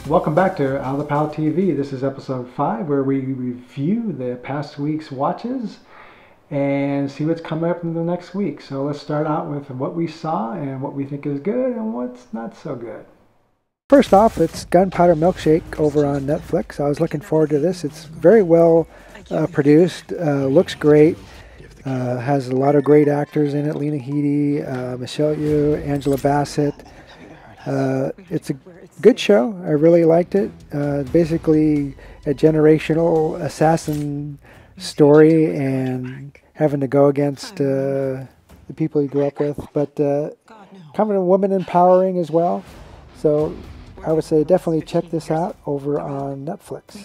Welcome back to Althepal TV. This is episode 5 where we review the past week's watches and see what's coming up in the next week. So let's start out with what we saw and what we think is good and what's not so good. First off, it's Gunpowder Milkshake over on Netflix. I was looking forward to this. It's very well produced, looks great, has a lot of great actors in it. Lena Headey, Michelle Yeoh, Angela Bassett. It's a good show. I really liked it. Basically a generational assassin story and having to go against the people he grew up with, but kind of a woman empowering as well. So I would say definitely check this out over on Netflix.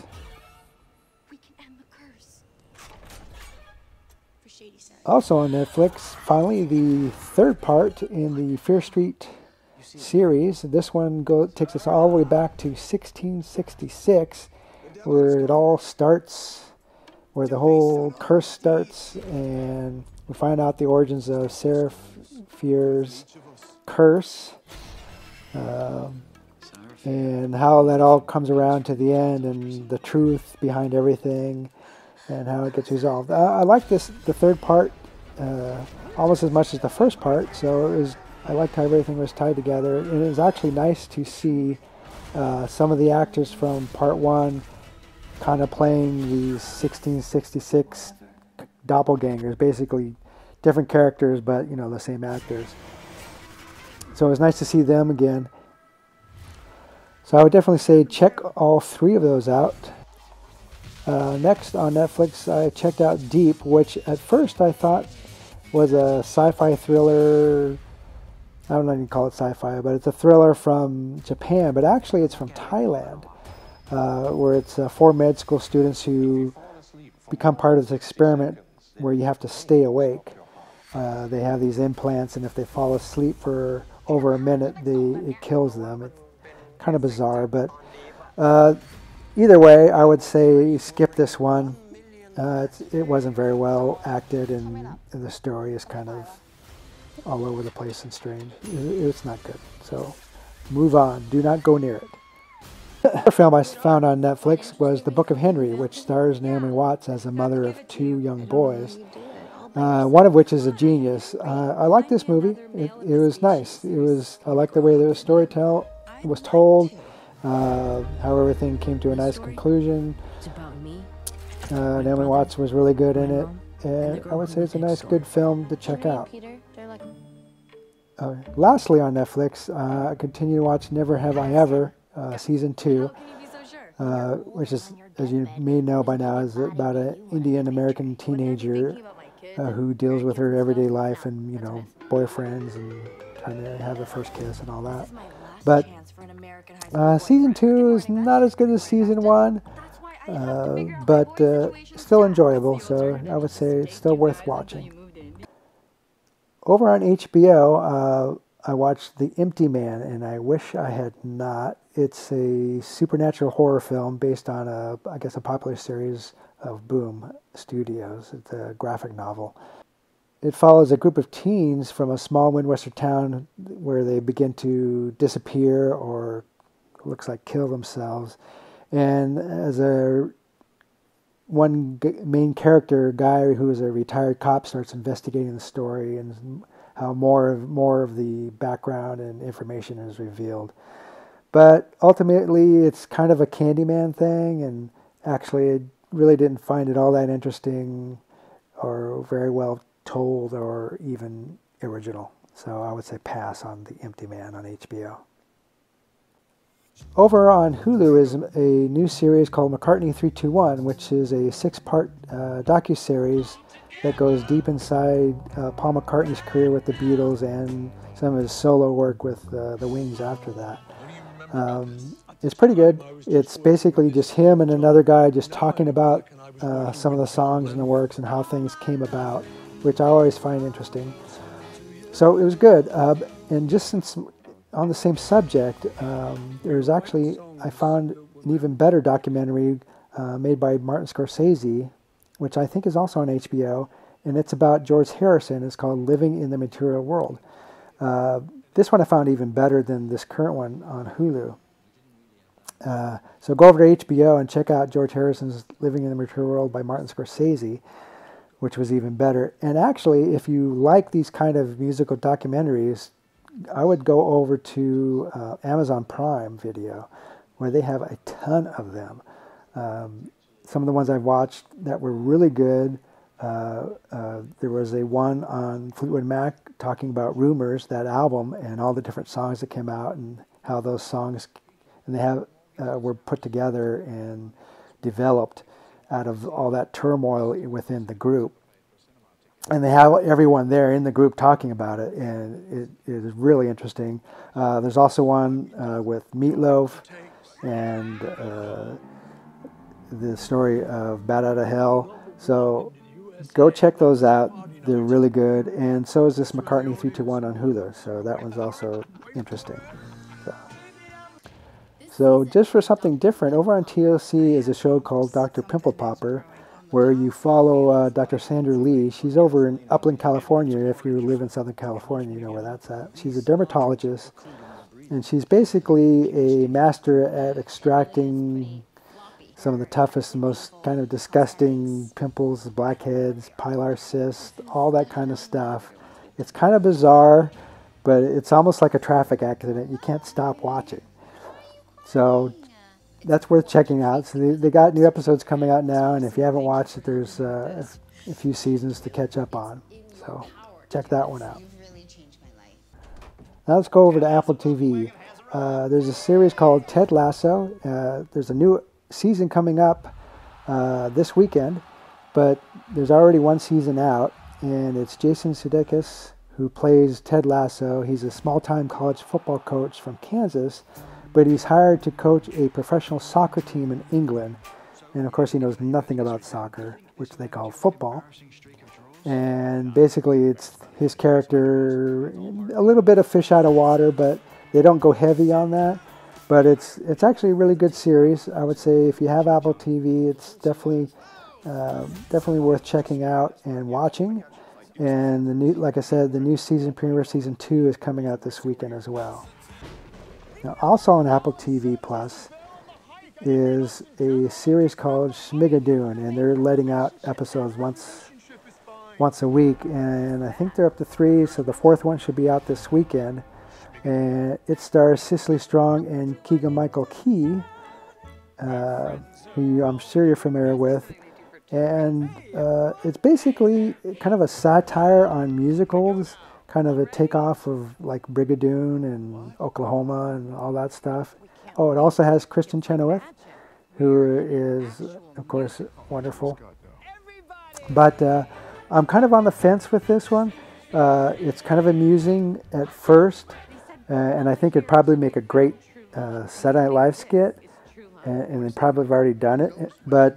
Also on Netflix, finally the third part in the Fear Street series. This one takes us all the way back to 1666, where it all starts, where the whole curse starts, and we find out the origins of Sarah Fear's curse, and how that all comes around to the end, and the truth behind everything, and how it gets resolved. I like the third part almost as much as the first part, so I liked how everything was tied together. And it was actually nice to see some of the actors from part 1 kind of playing these 1666 doppelgangers, basically different characters, but the same actors. So it was nice to see them again. So I would definitely say check all 3 of those out. Next on Netflix, I checked out Deep, which at first I thought was a sci-fi thriller. I don't know if you can call it sci-fi, but it's a thriller from Japan, but actually it's from Thailand, where it's 4 med school students who become part of this experiment where you have to stay awake. They have these implants, and if they fall asleep for over a minute, it kills them. It's kind of bizarre, but either way, I would say skip this one. It wasn't very well acted, and the story is kind of all over the place and strange. It's not good. So move on. Do not go near it. Another film I found on Netflix was The Book of Henry, which stars Naomi Watts as a mother of 2 young boys, one of which is a genius. I like this movie. It was nice. I like the way the story was told, how everything came to a nice conclusion. Naomi Watts was really good in it, and I would say it's a nice, good film to check out. Lastly on Netflix, I continue to watch Never Have I Ever, Season 2, which is, as you may know by now, is about an Indian-American teenager who deals with her everyday life and, boyfriends and trying to have the first kiss and all that. But Season 2 is not as good as Season 1, but still enjoyable, so I would say it's still worth watching. Over on HBO, I watched The Empty Man, and I wish I had not. It's a supernatural horror film based on a popular series of Boom Studios. It's a graphic novel. It follows a group of teens from a small Midwestern town where they begin to disappear or looks like kill themselves. And as one main character, guy who is a retired cop, starts investigating the story and how more of the background and information is revealed. But ultimately, it's kind of a Candyman thing, and actually, I really didn't find it all that interesting or very well told or even original. So I would say pass on The Empty Man on HBO. Over on Hulu is a new series called McCartney 321, which is a 6-part docuseries that goes deep inside Paul McCartney's career with the Beatles and some of his solo work with the Wings after that. It's pretty good. It's basically just him and another guy just talking about some of the songs and the works and how things came about, which I always find interesting. So it was good. And just since on the same subject, there's actually, I found an even better documentary made by Martin Scorsese, which I think is also on HBO, and it's about George Harrison. It's called Living in the Material World. This one I found even better than this current one on Hulu. So go over to HBO and check out George Harrison's Living in the Material World by Martin Scorsese, which was even better. And actually, if you like these kind of musical documentaries, I would go over to Amazon Prime Video, where they have a ton of them. Some of the ones I've watched that were really good, there was a one on Fleetwood Mac talking about Rumors, that album, and all the different songs that came out and how those songs and they have were put together and developed out of all that turmoil within the group. And they have everyone there in the group talking about it, and it is really interesting. There's also one with Meatloaf and the story of Bat Out of Hell. So go check those out. They're really good. And so is this McCartney 321 on Hulu. So that one's also interesting. So just for something different, over on TLC is a show called Dr. Pimple Popper, where you follow Dr. Sandra Lee. She's over in Upland, California. If you live in Southern California, you know where that's at. She's a dermatologist, and she's basically a master at extracting some of the toughest and most kind of disgusting pimples, blackheads, pilar cysts, all that kind of stuff. It's kind of bizarre, but it's almost like a traffic accident. You can't stop watching. So that's worth checking out. So they got new episodes coming out now, and if you haven't watched it, there's a few seasons to catch up on. So check that one out. Now let's go over to Apple TV. There's a series called Ted Lasso. There's a new season coming up this weekend, but there's already one season out, and it's Jason Sudeikis who plays Ted Lasso. He's a small-time college football coach from Kansas, but he's hired to coach a professional soccer team in England. And of course he knows nothing about soccer, which they call football. And basically it's his character, a little bit of fish out of water, but they don't go heavy on that. But it's actually a really good series. I would say if you have Apple TV, it's definitely worth checking out and watching. And the new, like I said, the new season premiere, season 2, is coming out this weekend as well. Now, also on Apple TV Plus is a series called Schmigadoon, and they're letting out episodes once a week, and I think they're up to 3, so the 4th one should be out this weekend. And it stars Cicely Strong and Keegan-Michael Key, who I'm sure you're familiar with. And it's basically kind of a satire on musicals, kind of a takeoff of like Brigadoon and Oklahoma and all that stuff. Oh, it also has Kristen Chenoweth, who is, of course, wonderful. But I'm kind of on the fence with this one. It's kind of amusing at first, and I think it'd probably make a great Saturday Night Live skit, and they probably have already done it. But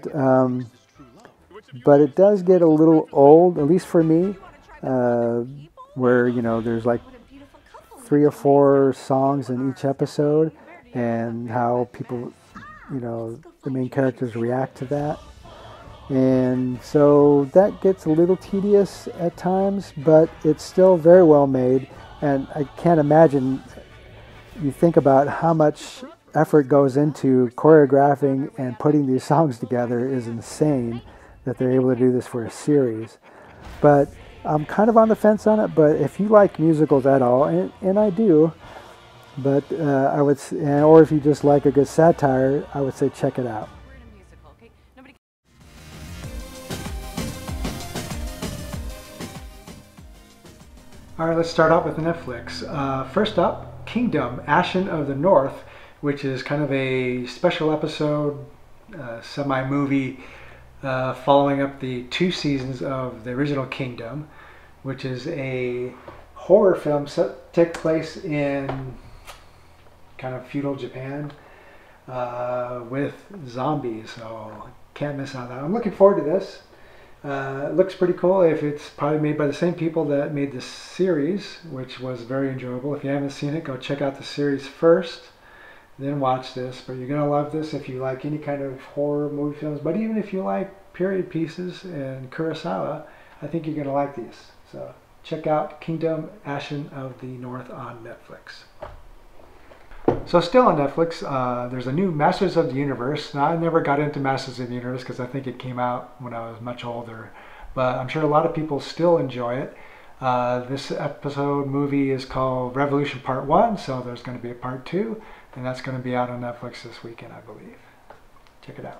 it does get a little old, at least for me, where, you know, there's like 3 or 4 songs in each episode, and how people, you know, the main characters react to that. And so that gets a little tedious at times, but it's still very well made. And I can't imagine, you think about how much effort goes into choreographing and putting these songs together is insane that they're able to do this for a series. But I'm kind of on the fence on it, but if you like musicals at all, and I do, but I would, or if you just like a good satire, I would say check it out. All right, let's start out with Netflix. First up, Kingdom, Ashen of the North, which is kind of a special episode, semi-movie, following up the 2 seasons of the original Kingdom, which is a horror film take place in kind of feudal Japan with zombies, so can't miss out on that. I'm looking forward to this. It looks pretty cool. If it's probably made by the same people that made the series, which was very enjoyable. If you haven't seen it, go check out the series first, then watch this. But you're gonna love this if you like any kind of horror movie films. But even if you like period pieces and Kurosawa, I think you're gonna like these. So check out Kingdom, Ashen of the North on Netflix. So still on Netflix, there's a new Masters of the Universe. Now, I never got into Masters of the Universe because I think it came out when I was much older, but I'm sure a lot of people still enjoy it. This movie is called Revolution Part 1, so there's going to be a Part 2, and that's going to be out on Netflix this weekend, I believe. Check it out.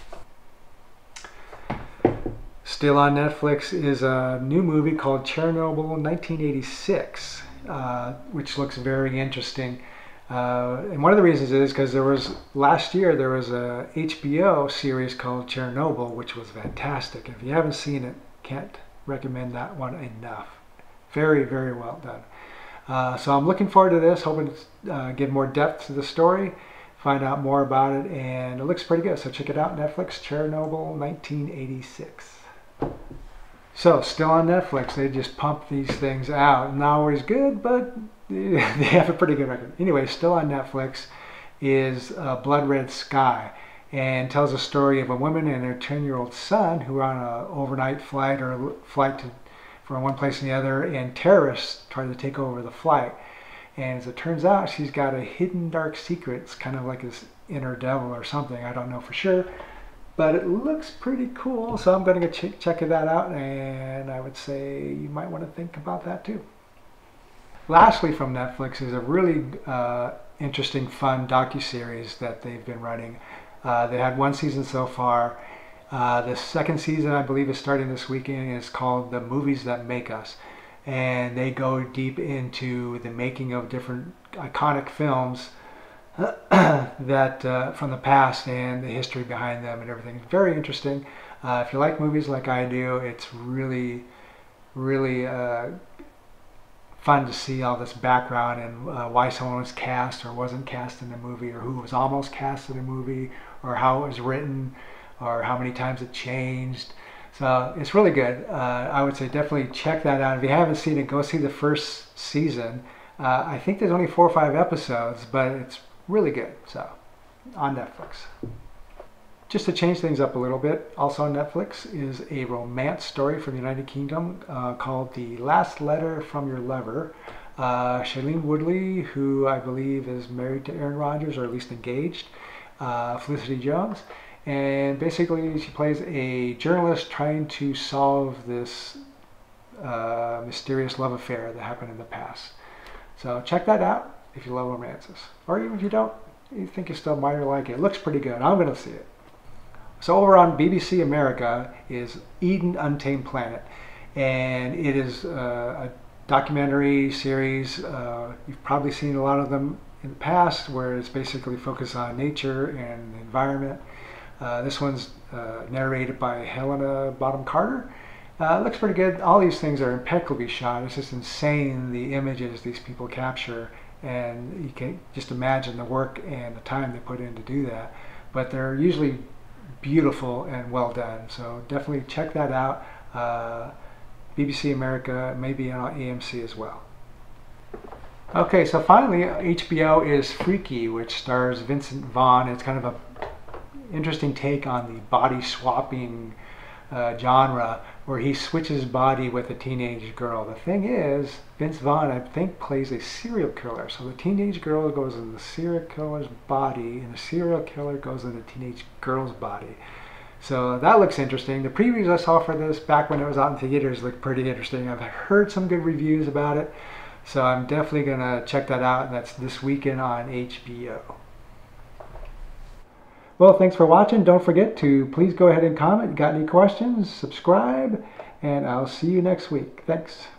Still on Netflix is a new movie called Chernobyl 1986, which looks very interesting. And one of the reasons is because last year there was a HBO series called Chernobyl, which was fantastic. If you haven't seen it, can't recommend that one enough. Very, very well done. So I'm looking forward to this, hoping to give more depth to the story, find out more about it, and it looks pretty good. So check it out, Netflix, Chernobyl 1986. So still on Netflix, they just pump these things out. Not always good, but they have a pretty good record. Anyway, still on Netflix is Blood Red Sky, and tells a story of a woman and her 10-year-old son who are on an overnight flight from one place to the other, and terrorists try to take over the flight. And as it turns out, she's got a hidden dark secret. It's kind of like this inner devil or something. I don't know for sure, but it looks pretty cool. So I'm going to go check that out, and I would say you might want to think about that too. Lastly, from Netflix is a really interesting, fun docuseries that they've been running. They had one season so far. The second season, I believe, is starting this weekend, and it's called The Movies That Make Us. And they go deep into the making of different iconic films that from the past and the history behind them and everything. It's very interesting. If you like movies like I do, it's really, really fun to see all this background and why someone was cast or wasn't cast in a movie, or who was almost cast in a movie, or how it was written, or how many times it changed. So it's really good. I would say definitely check that out. If you haven't seen it, go see the first season. I think there's only 4 or 5 episodes, but it's really good. So on Netflix. Just to change things up a little bit, also on Netflix is a romance story from the United Kingdom called The Last Letter from Your Lover. Shailene Woodley, who I believe is married to Aaron Rodgers, or at least engaged, Felicity Jones. And basically she plays a journalist trying to solve this mysterious love affair that happened in the past. So check that out if you love romances. Or even if you don't, you think you still might like it. It looks pretty good. I'm going to see it. So over on BBC America is Eden Untamed Planet. And it is a documentary series. You've probably seen a lot of them in the past, where it's basically focused on nature and the environment. This one's narrated by Helena Bonham Carter. It looks pretty good. All these things are impeccably shot. It's just insane, the images these people capture, and you can just imagine the work and the time they put in to do that. But they're usually beautiful and well done. So definitely check that out. BBC America, maybe on AMC as well. Okay, so finally, HBO is Freaky, which stars Vincent Vaughn. It's kind of a interesting take on the body swapping genre, where he switches body with a teenage girl. The thing is, Vince Vaughn, I think, plays a serial killer. So the teenage girl goes in the serial killer's body, and the serial killer goes in the teenage girl's body. So that looks interesting. The previews I saw for this back when it was out in theaters looked pretty interesting. I've heard some good reviews about it, so I'm definitely going to check that out, and that's this weekend on HBO. Well, thanks for watching. Don't forget to please go ahead and comment. Got any questions? Subscribe, and I'll see you next week. Thanks.